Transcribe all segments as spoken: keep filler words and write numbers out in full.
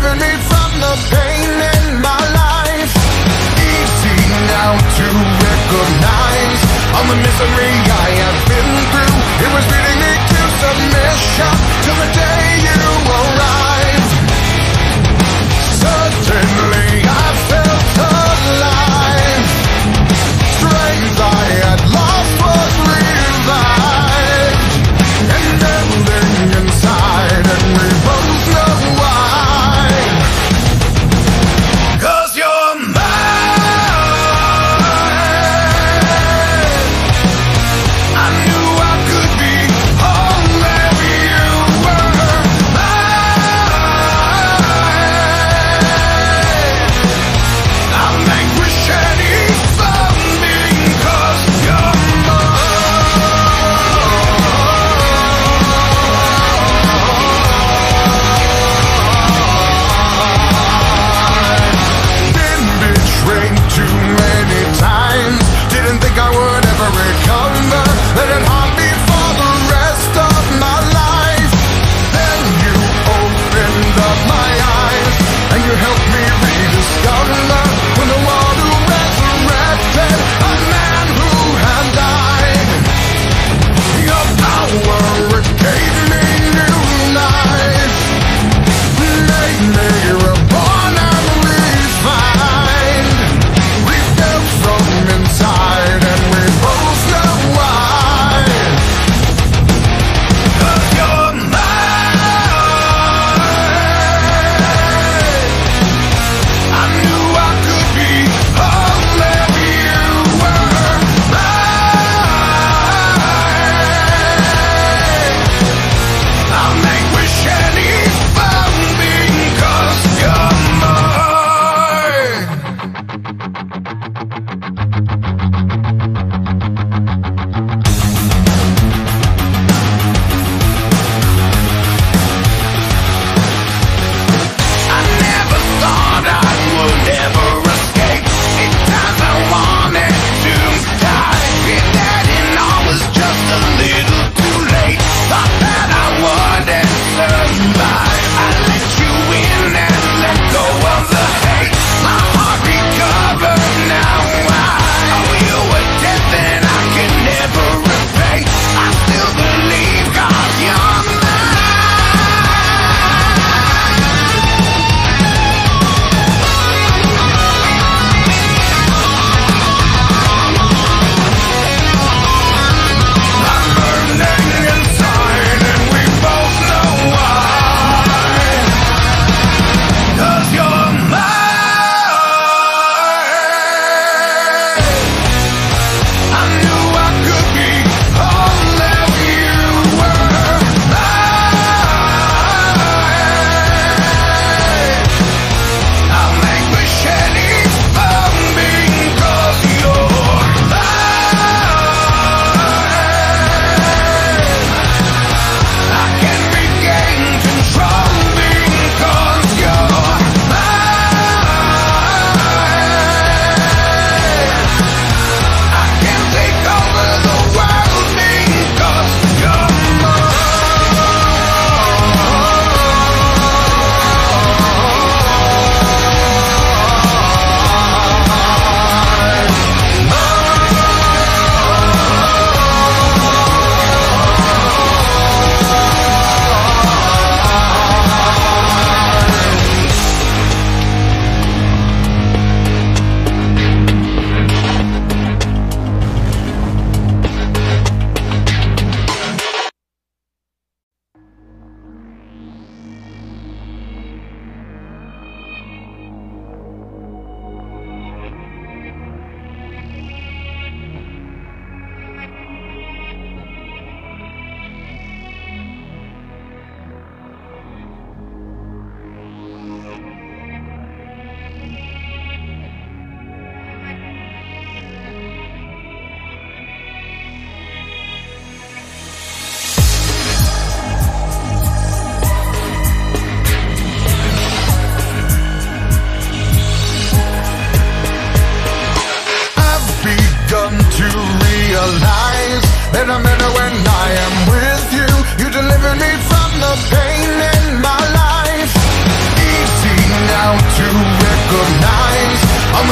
saving me from the pain in my life. Easy now to recognize all the misery I have been through. It was leading me to submission till the day you arrived. Suddenly I felt alive. Strength I had lost was revived, and everything inside, and we both know why. 'Cause you're mine. I knew I could be home where you were.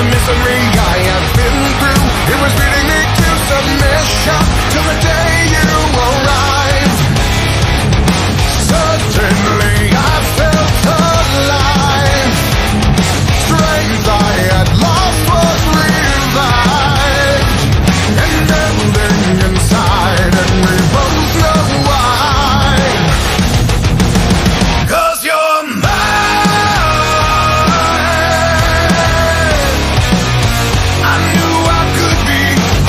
the misery I have been through. It was leading me to submission till the day you arrived. Suddenly I felt alive. Strength I had lost was revived, and building inside, and we both know why. 'Cause you're mine. I knew I could be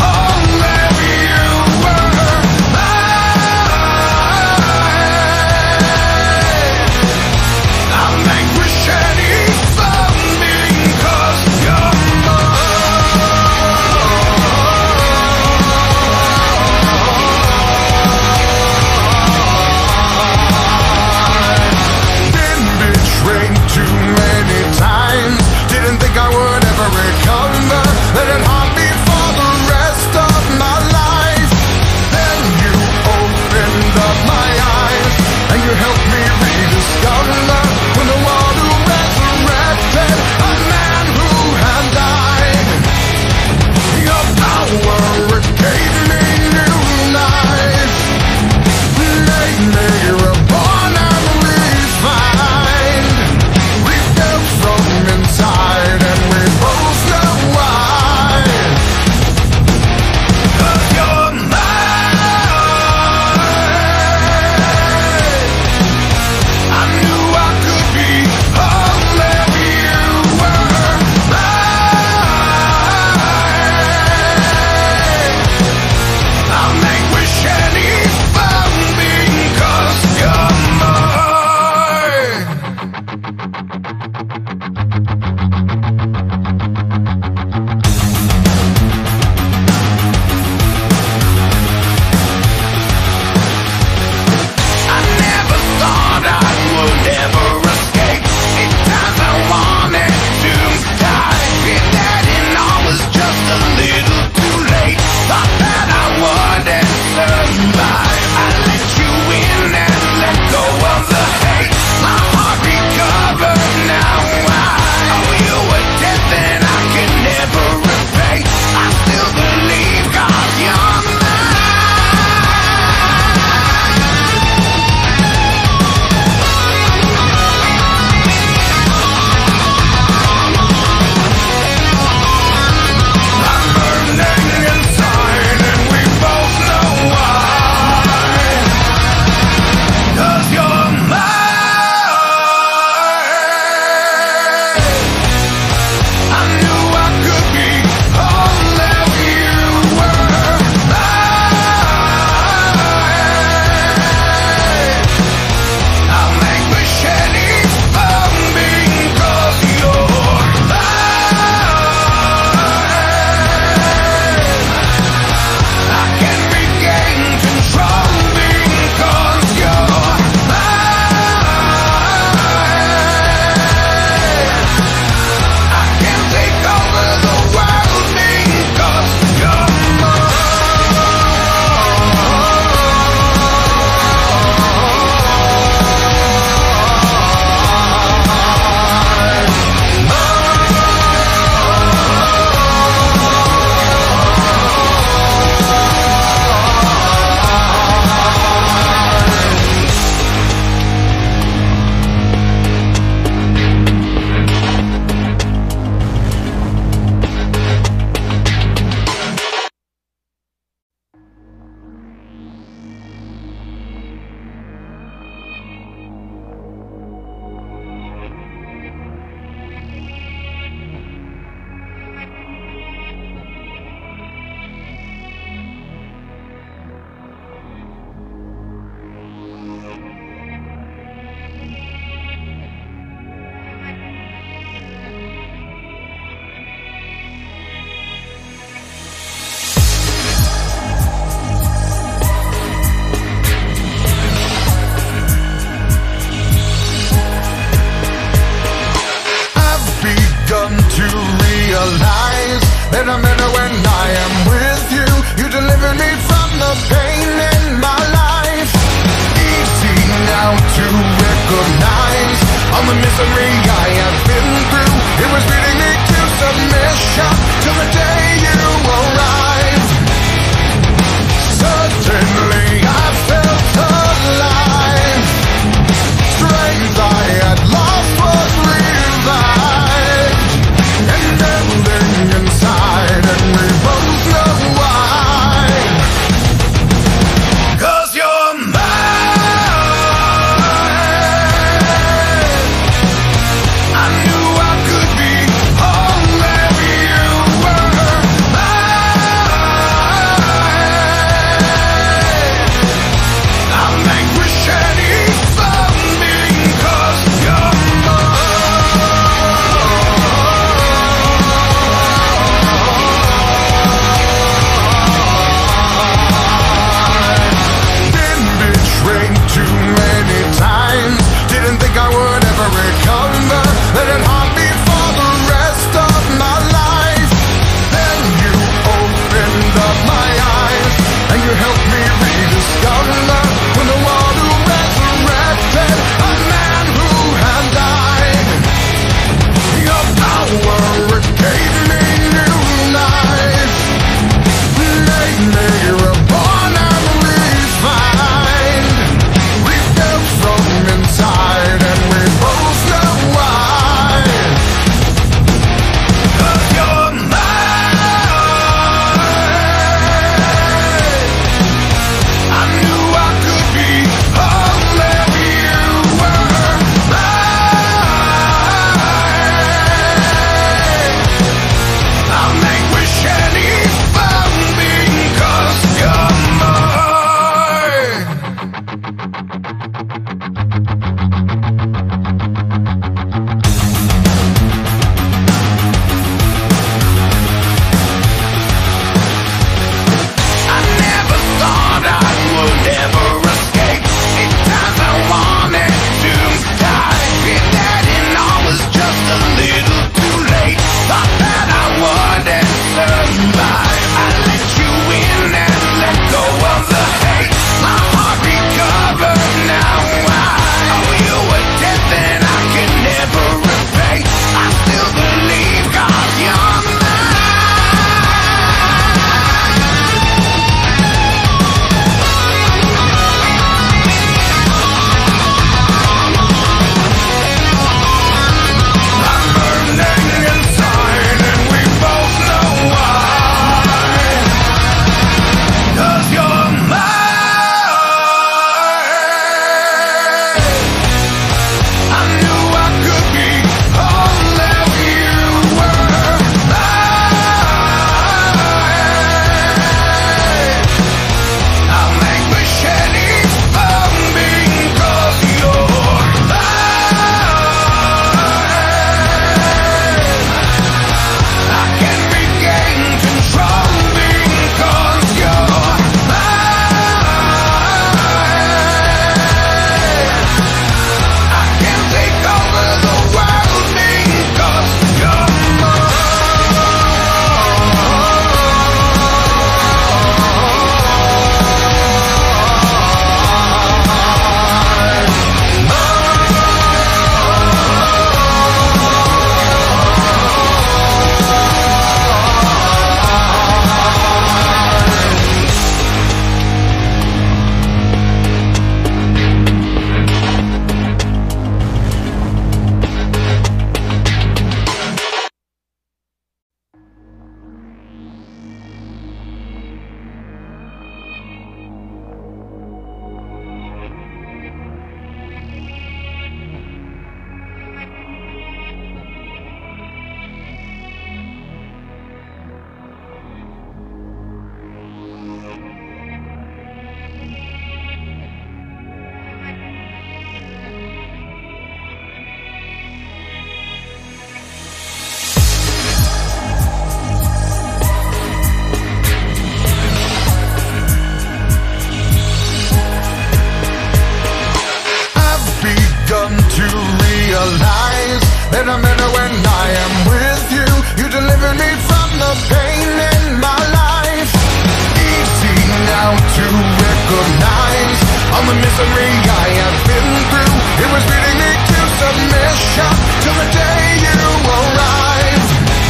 it don't matter when I am with you. You deliver me from the pain in my life. Easy now to recognize all the misery I have been through. It was beating me to submission till the day you arrived.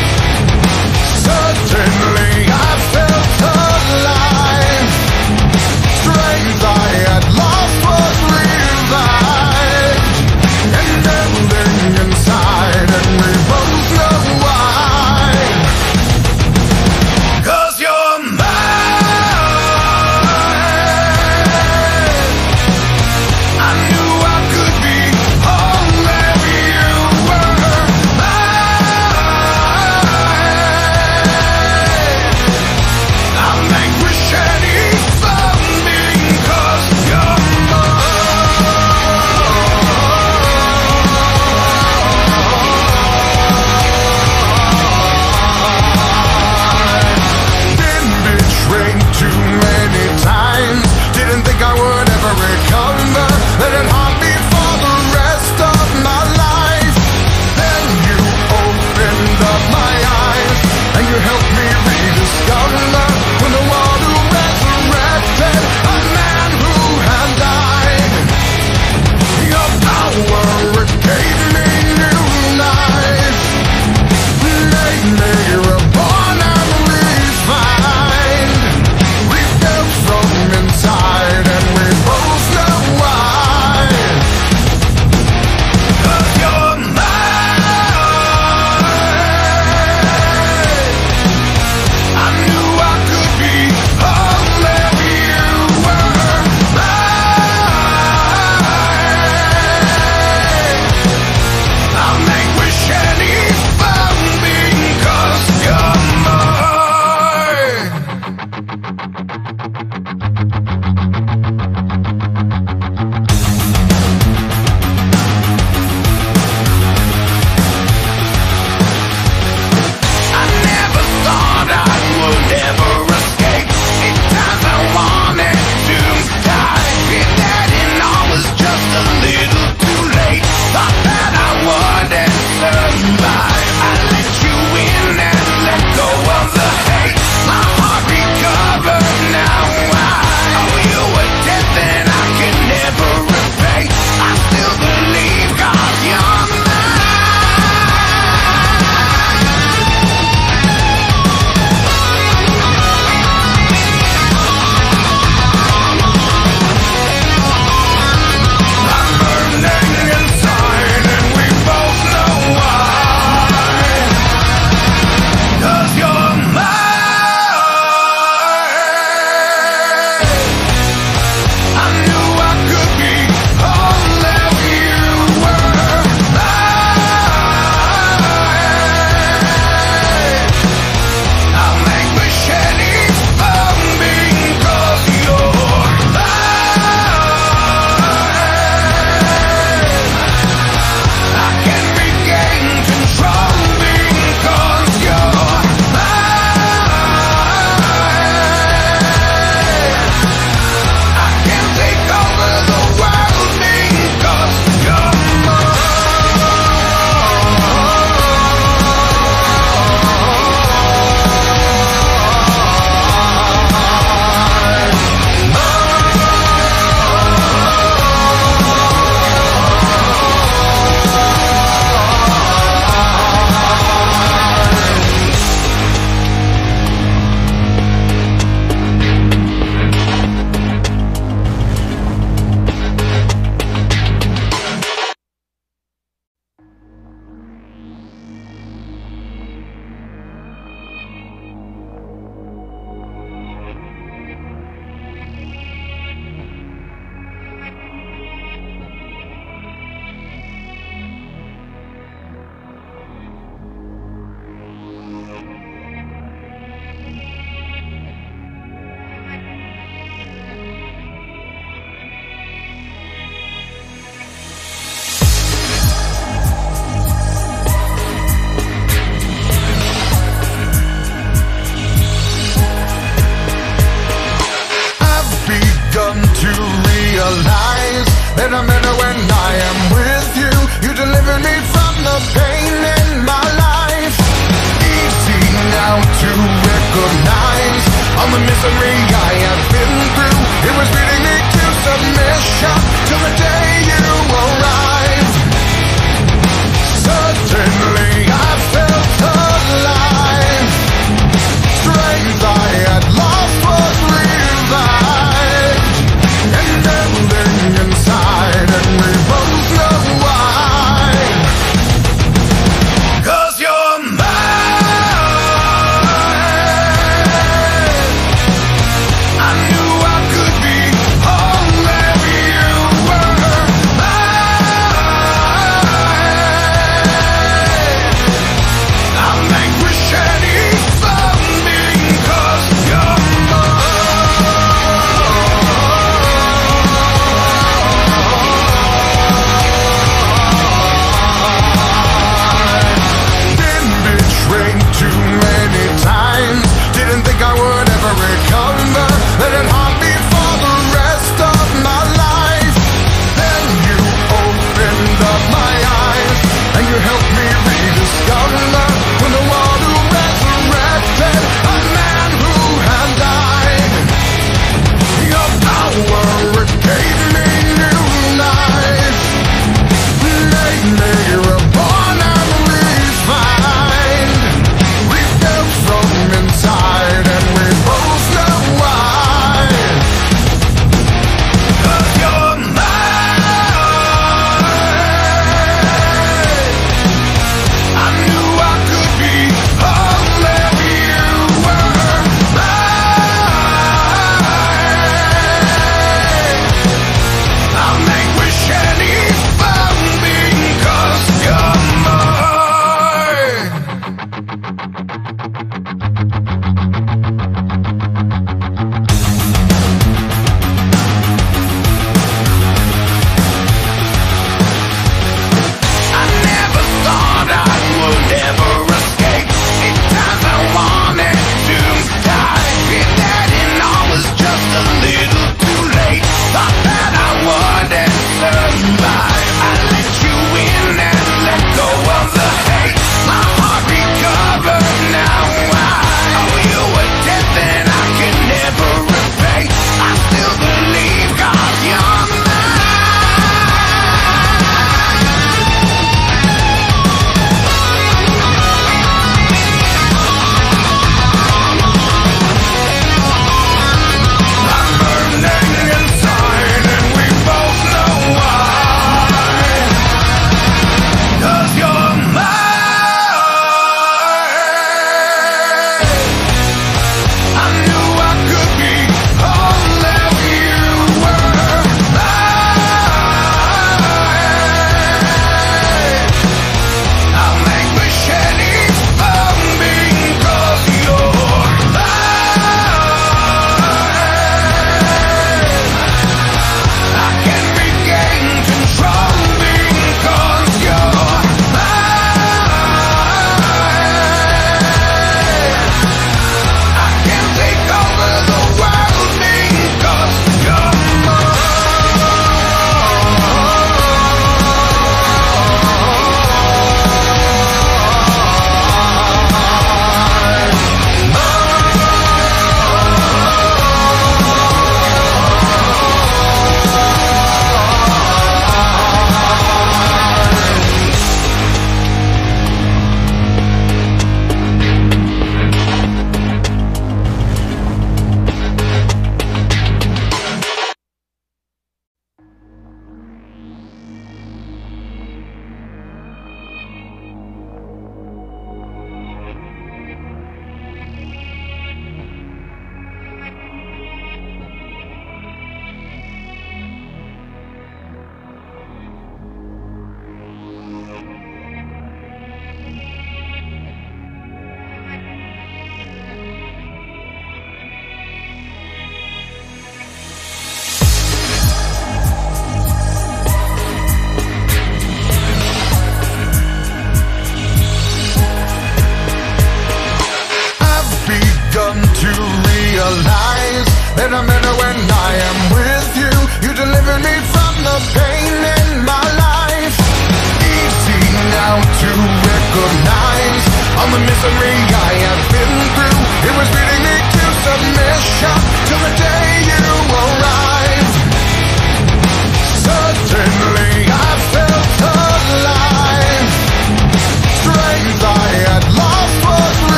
Suddenly I felt alive. Strength I had lost was revived, and everything inside, and we both know why. 'Cause you're mine.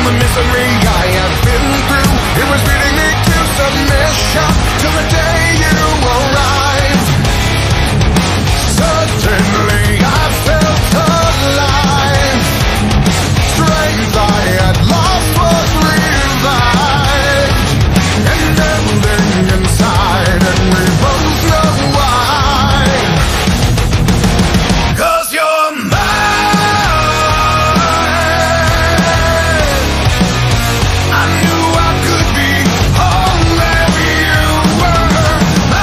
the misery I have been through. It was beating me to submission till the day you arrived. Suddenly I felt alive. Strength I had lost was revived, and everything inside, and we both know why. 'Cause you're mine. I knew I could be only you were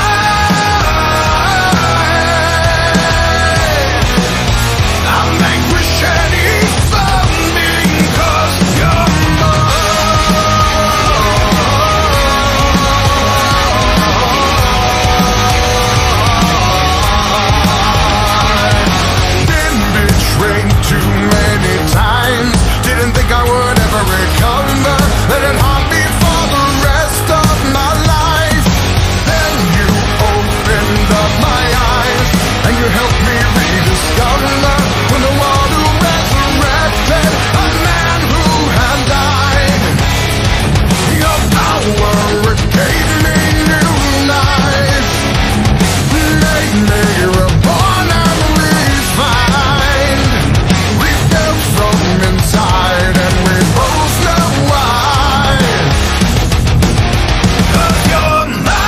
mine. I'm anguish and each founding 'cause you're Been betrayed too many times. Didn't think I would ever recover. Let it haunt me for the rest of my life. Then you opened up my eyes, and you helped me rediscover when the one who resurrected a man who had died. Your power, it gave me new life, made me reborn and refined, rebuilt from inside, and we both know why. 'Cause you're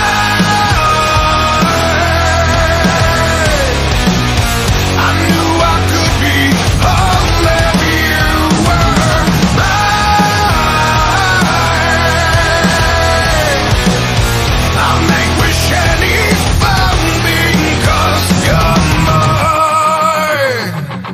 mine. I knew I could be only you were mine. I'm anguish and each founding 'cause you're mine.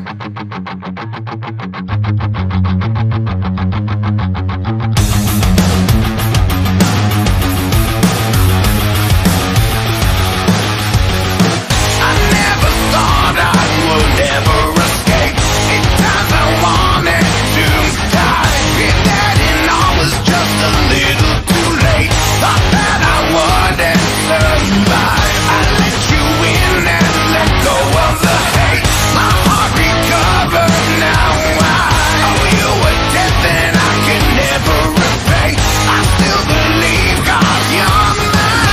I never thought I would ever escape. In times I wanted to die. If that and all was just a little too late. Thought that I wouldn't survive. I let you in and let go of the hate. My heart recovered now. I owe you a debt that I can never repay. I still believe 'cause you're mine.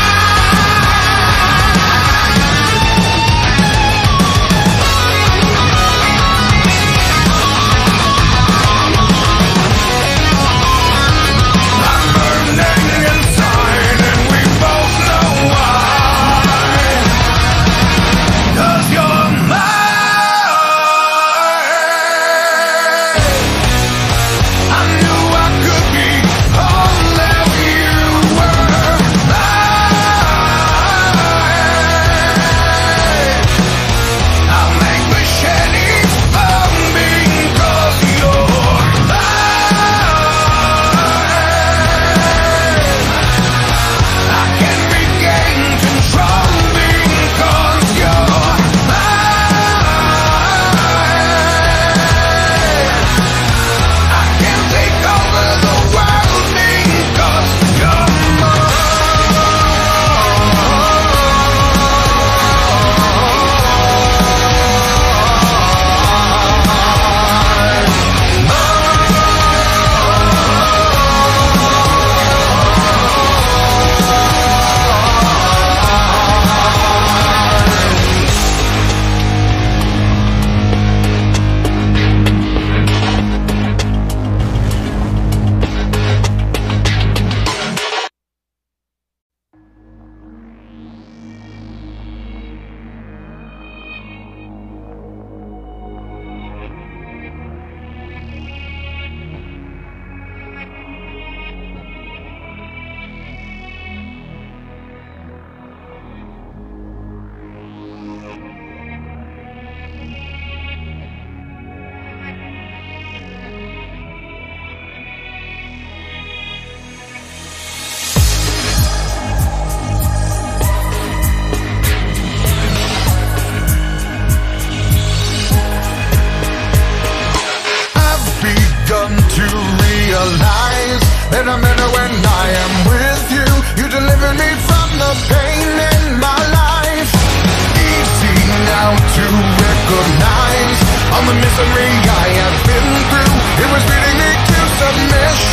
I'm burning inside, and we both know why. 'Cause you're mine. I knew I could be only you were mine. I'm anguish and each founding 'cause you're mine. I can regain control because you're mine. I can take over the world because you're that I'm better when I am with you. You deliver me from the pain in my life. Easy now to recognize all the misery I have been through. It was beating me to submission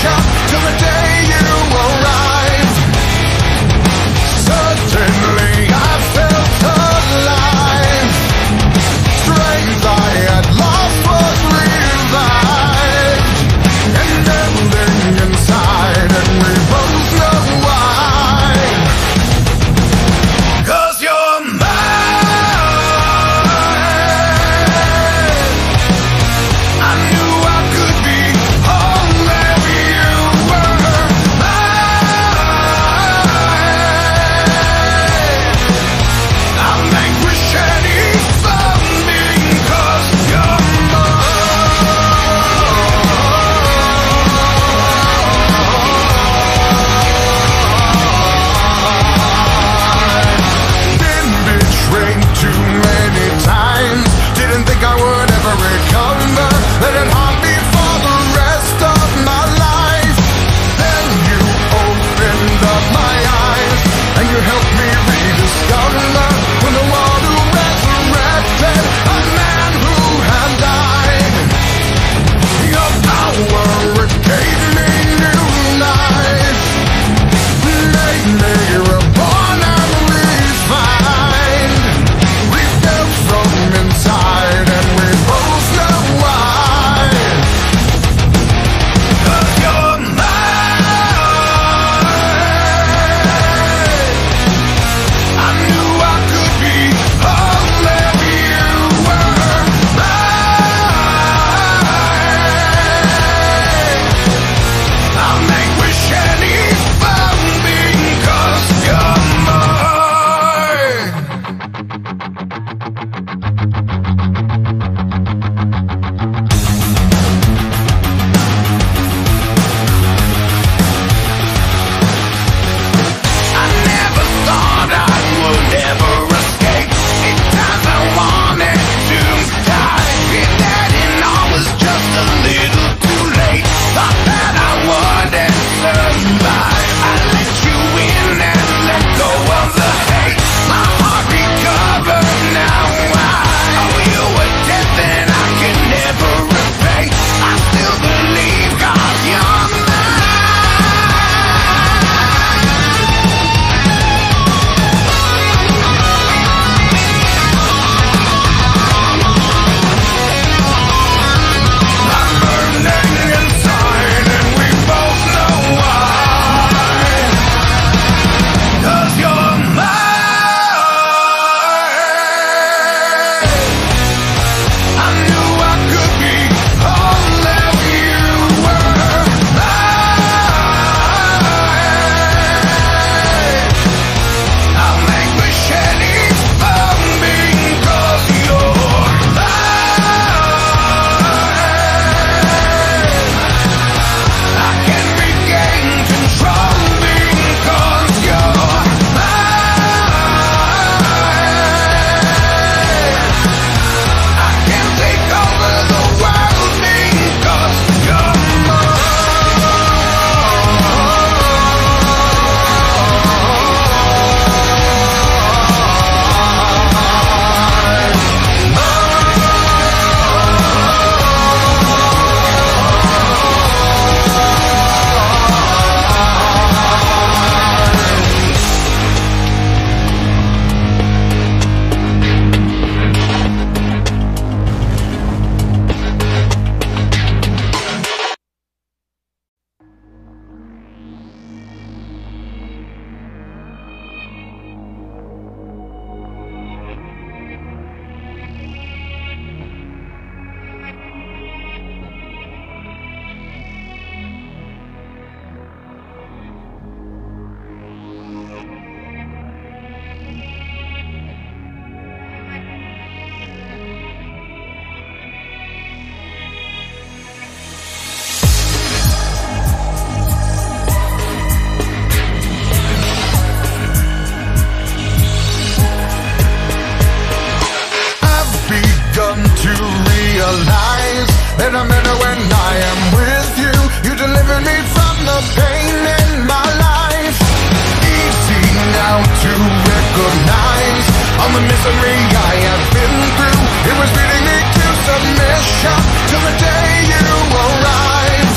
the misery I have been through. It was beating me to submission till the day you arrived.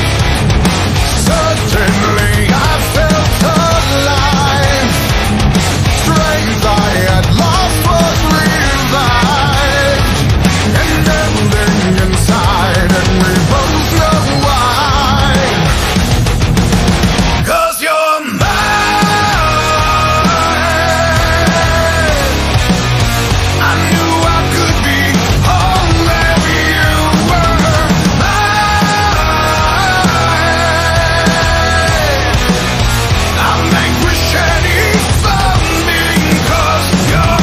Suddenly I felt alive. Strength I had lost was revived, and everything inside, and we both know why. 'Cause you're mine. I knew I could be home if you were mine. I'll vanquish any foe because you're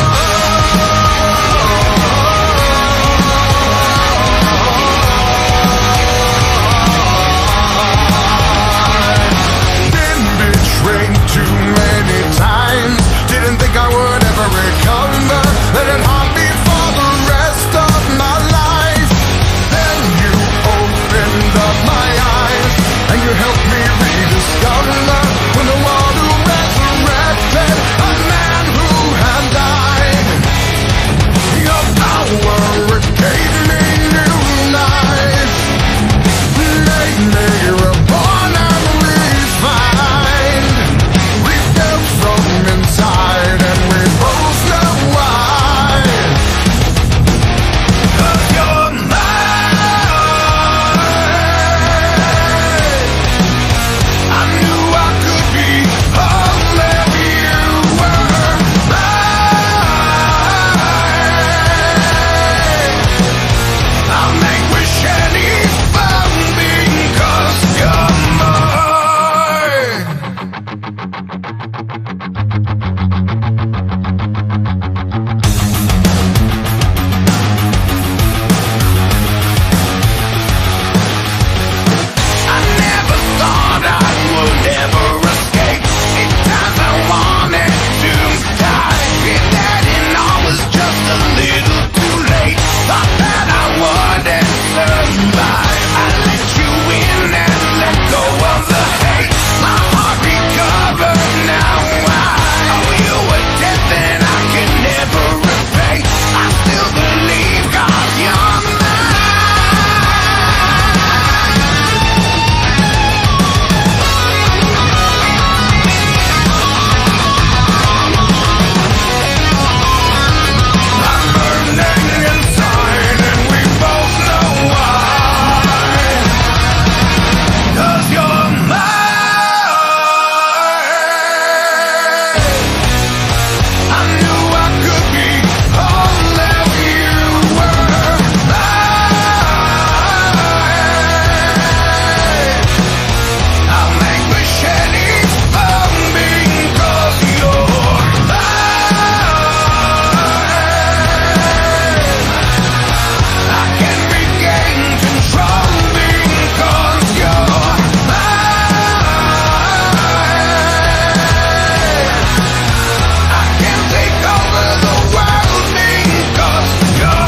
Been betrayed too many times. Didn't think I would ever recover. Let it haunt me for the rest of my life. Then you opened up my eyes, and you helped me rediscover when the one who resurrected a man who had died. Your power, it gave me new life, made me reborn and refined, rebuilt from inside, and we both know why. 'Cause you're mine. I knew I could be home if you were mine. I'll vanquish any foe because you're mine. I never thought I would ever escape. In times I wanted to die. If that and all was just a little too late. Thought that I wouldn't survive. I let you in and let go of the hate. My heart recovered now. I owe you a debt that I can never repay. I still believe, 'cause you're mine. I'm burning inside, and we both know why. 'Cause you're mine. I knew I could be home if you were mine. I'll vanquish any foe because you're mine. I can regain control because you're mine. I can take over the world because you're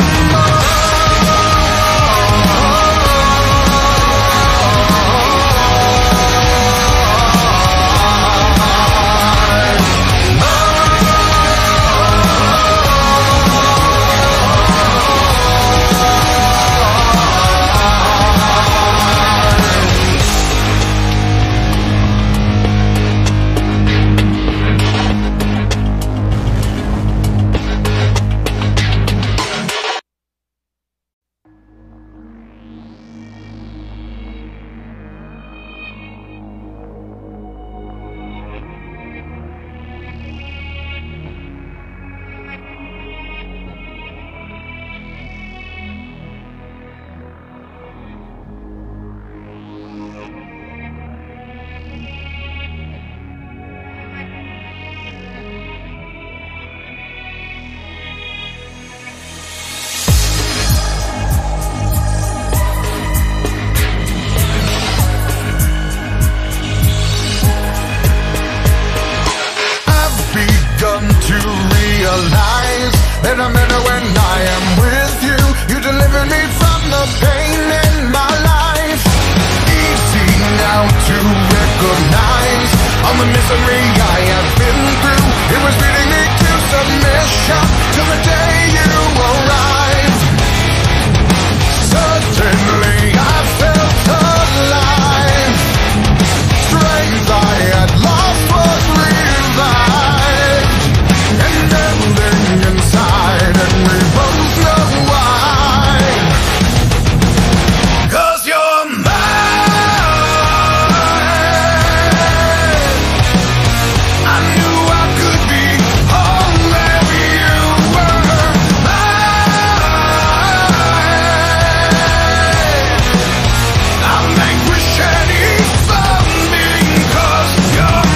that I'm better when I am with you. You deliver me from the pain in my life. Easy now to recognize all the misery I have been through. It was beating me to submission shop till the day you arrived. Suddenly I felt alive. Strength I had lost was revived, and everything inside, and we both know why. 'Cause you're mine. I knew I could be home if you were mine. I'll vanquish any foe because you're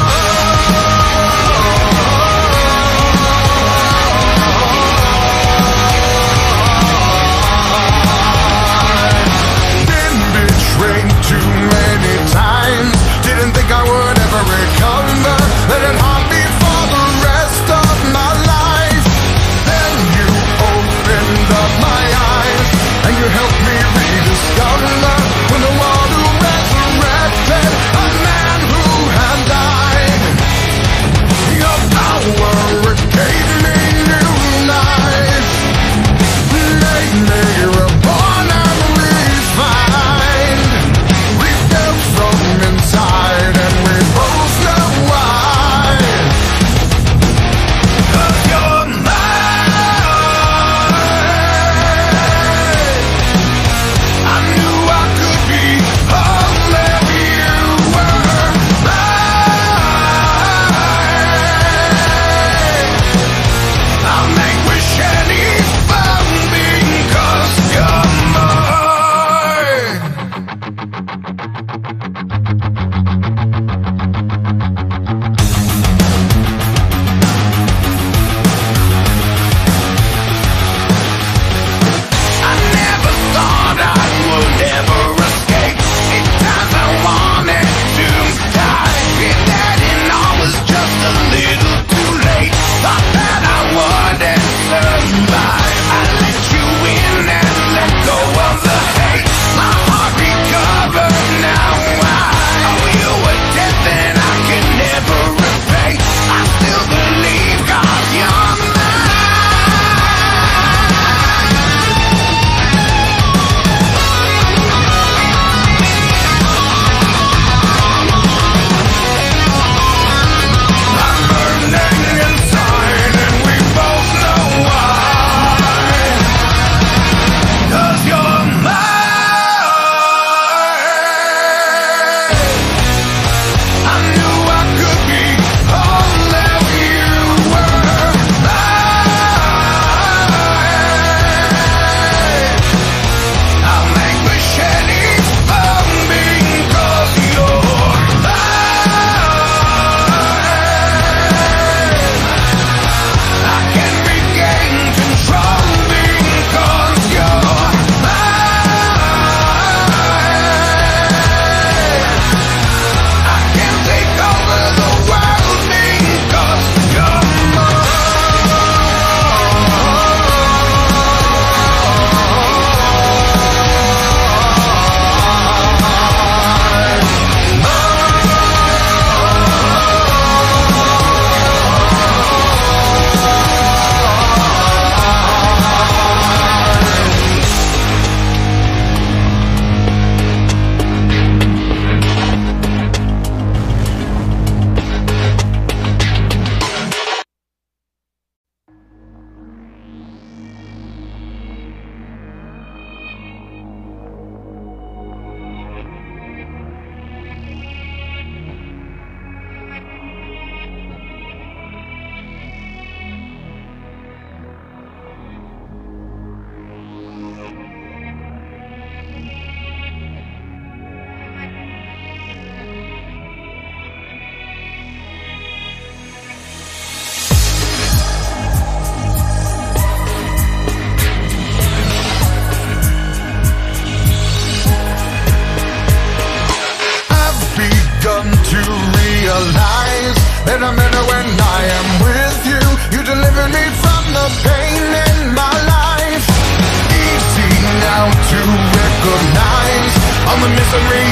been betrayed too many times. Didn't think I would ever recover. Let it haunt me for the rest of my life. Then you opened up my eyes, and you helped me rediscover when the one who resurrected a man who had died. Your power, it gave me new life, made me reborn and refined, rebuilt from inside, and we both know why. 'Cause you're mine. I knew I could be home if you were mine. I'll vanquish any foe because you're mine. I never thought I would ever escape. In times I wanted to die. If that and all was just a little too late. Thought that I wouldn't survive. I let you in and let go of the hate. My heart recovered now. I owe you a debt that I can never repay. I still believe, 'cause you're mine. I'm burning inside, and we both know why. 'Cause you're mine. I knew I could be home if you were mine. I'll vanquish any foe because you're mine. I can regain control because you're mine. I can take over the world because you're that I'm better when I am with you. You deliver me from the pain in my life. Easy now to recognize all the misery